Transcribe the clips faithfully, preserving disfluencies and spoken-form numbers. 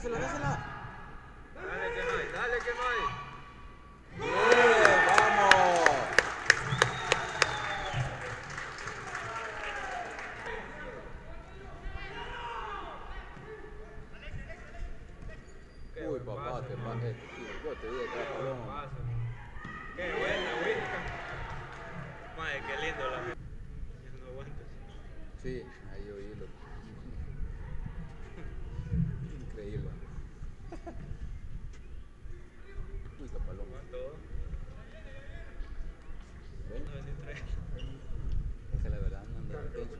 Dásela, dásela. Dale que no hay, dale que no hay. Bien, vamos. Qué Uy, buen papá, paso, te man. pasé. Yo te dije que era Qué buen paloma. paso. Qué buena, Whisca. Madre, qué lindo la mía. No aguanto. Sí, ahí oílo. Increíble. Uy, qué paloma. Aguanto. ¿Ven? No, veintitrés. Es que la verdad no anda intenso.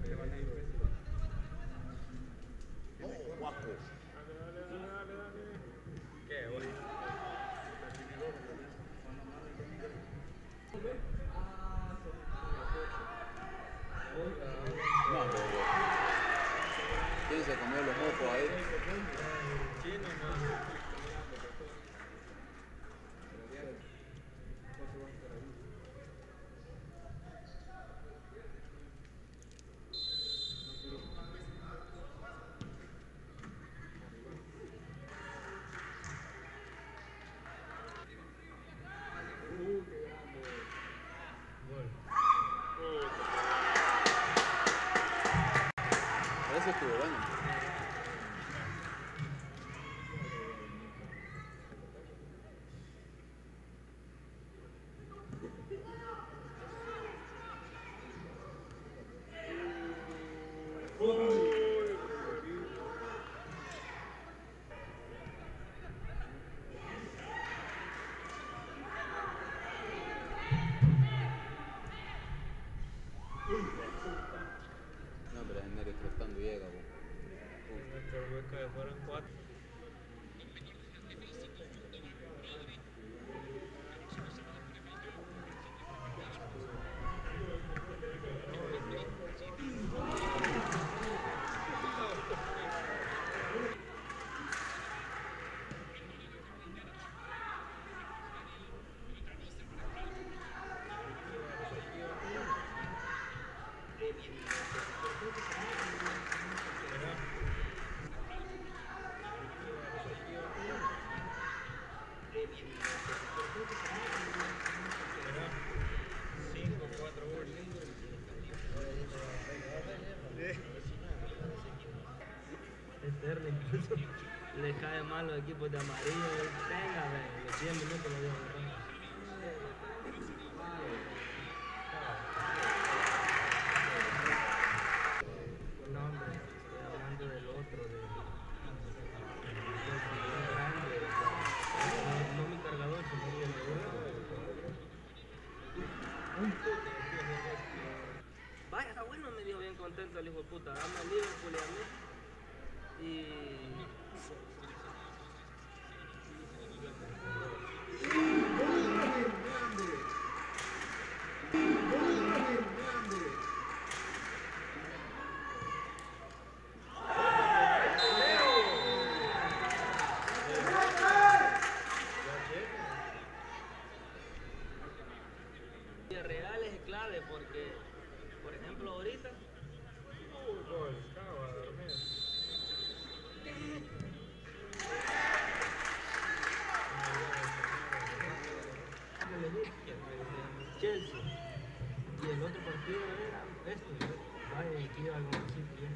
Oh, guapo. Qué bueno. No, bro. ¿Quién se comió los mocos ahí? Chino, no. Ese estuvo bueno. No, pero es Neri trotando llega, bo. Nuestro hueca fueron cuatro. cinco, cuatro, Eterno incluso le cae mal los equipos de amarillo. Venga, venga, los diez minutos lo dejo. No, hombre, estoy hablando del otro, de, del grande, no, no mi cargador, sino el de otro. Vaya, está bueno, me dijo bien contento el hijo de puta, dame el Liverpool y a mí. Y... real es clave porque, por ejemplo, ahorita Chelsea y el otro partido era este, vaya, aquí lleva algo así bien.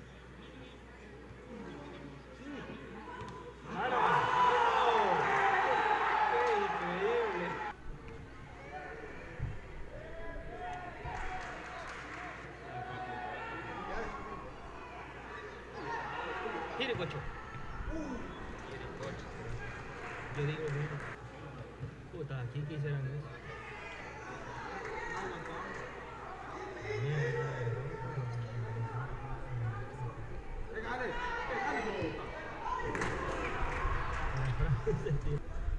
¡Qué increíble! Jiricocho. Jiricocho. Yo digo, bueno, puta, aquí quisieran eso. Pégale, pégale.